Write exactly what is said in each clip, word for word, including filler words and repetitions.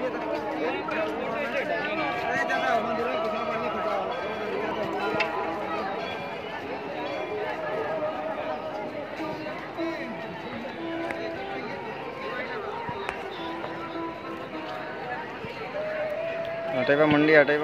हटेबा मंडी हटेबा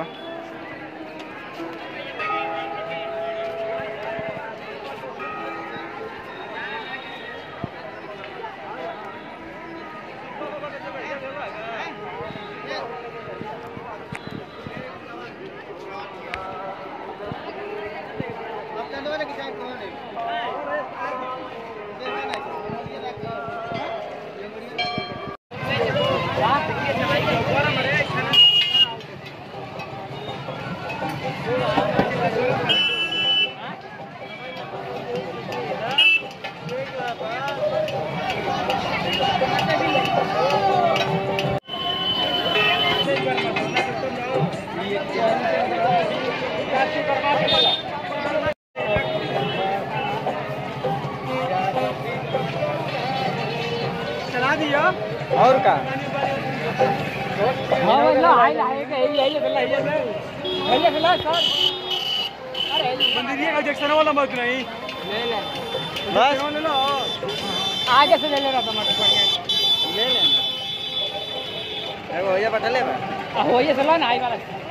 चला दिया और का हां वाला हाय हाय के यही यही गल्ला है भैया गल्ला सर अरे मंदिरिया का जैक्सन वाला मत नहीं ले ले बस ले लो आगे से ले ले रहा टमाटर ले ले एगो होया पटले बा होया चला ना आई वाला